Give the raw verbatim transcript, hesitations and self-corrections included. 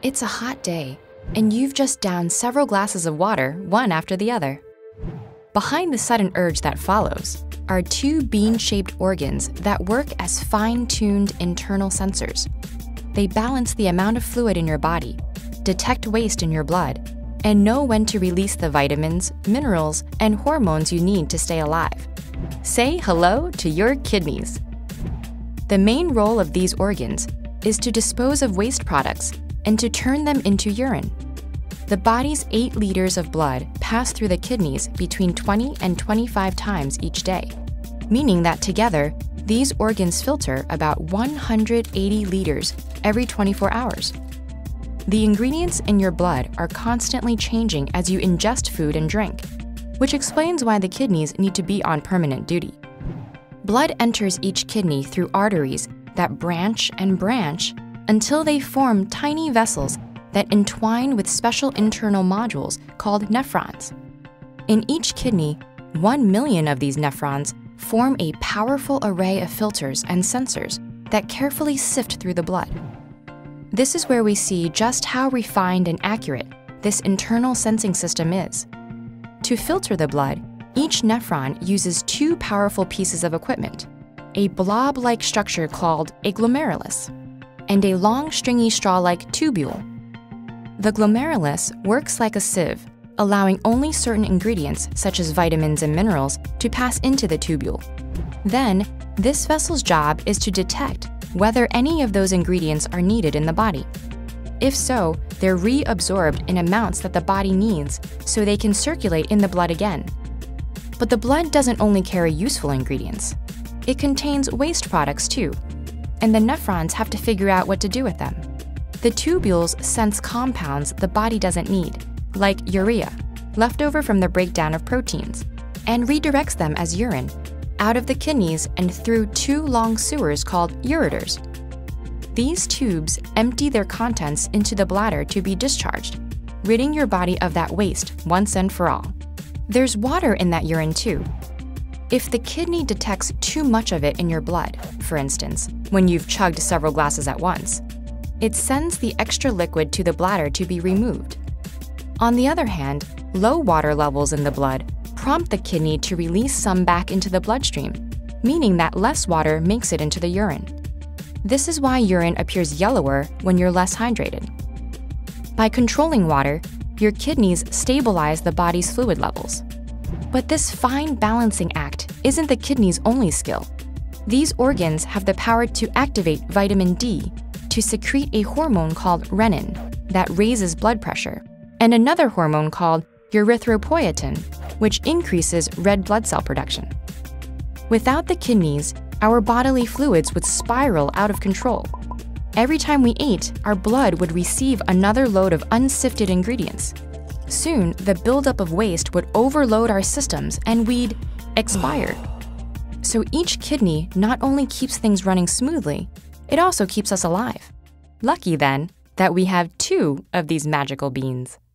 It's a hot day, and you've just downed several glasses of water, one after the other. Behind the sudden urge that follows are two bean-shaped organs that work as fine-tuned internal sensors. They balance the amount of fluid in your body, detect waste in your blood, and know when to release the vitamins, minerals, and hormones you need to stay alive. Say hello to your kidneys. The main role of these organs is to dispose of waste products and to turn them into urine. The body's eight liters of blood pass through the kidneys between twenty and twenty-five times each day, meaning that together, these organs filter about one hundred eighty liters every twenty-four hours. The ingredients in your blood are constantly changing as you ingest food and drink, which explains why the kidneys need to be on permanent duty. Blood enters each kidney through arteries that branch and branch until they form tiny vessels that entwine with special internal modules called nephrons. In each kidney, one million of these nephrons form a powerful array of filters and sensors that carefully sift through the blood. This is where we see just how refined and accurate this internal sensing system is. To filter the blood, each nephron uses two powerful pieces of equipment, a blob-like structure called a glomerulus, and a long stringy straw-like tubule. The glomerulus works like a sieve, allowing only certain ingredients, such as vitamins and minerals, to pass into the tubule. Then, this vessel's job is to detect whether any of those ingredients are needed in the body. If so, they're reabsorbed in amounts that the body needs so they can circulate in the blood again. But the blood doesn't only carry useful ingredients. It contains waste products too, and the nephrons have to figure out what to do with them. The tubules sense compounds the body doesn't need, like urea, left over from the breakdown of proteins, and redirects them as urine out of the kidneys and through two long sewers called ureters. These tubes empty their contents into the bladder to be discharged, ridding your body of that waste once and for all. There's water in that urine too. If the kidney detects too much of it in your blood, for instance, when you've chugged several glasses at once, it sends the extra liquid to the bladder to be removed. On the other hand, low water levels in the blood prompt the kidney to release some back into the bloodstream, meaning that less water makes it into the urine. This is why urine appears yellower when you're less hydrated. By controlling water, your kidneys stabilize the body's fluid levels. But this fine balancing act isn't the kidney's only skill. These organs have the power to activate vitamin D to secrete a hormone called renin that raises blood pressure, and another hormone called erythropoietin, which increases red blood cell production. Without the kidneys, our bodily fluids would spiral out of control. Every time we ate, our blood would receive another load of unsifted ingredients. Soon, the buildup of waste would overload our systems and we'd expire. So each kidney not only keeps things running smoothly, it also keeps us alive. Lucky then that we have two of these magical beans.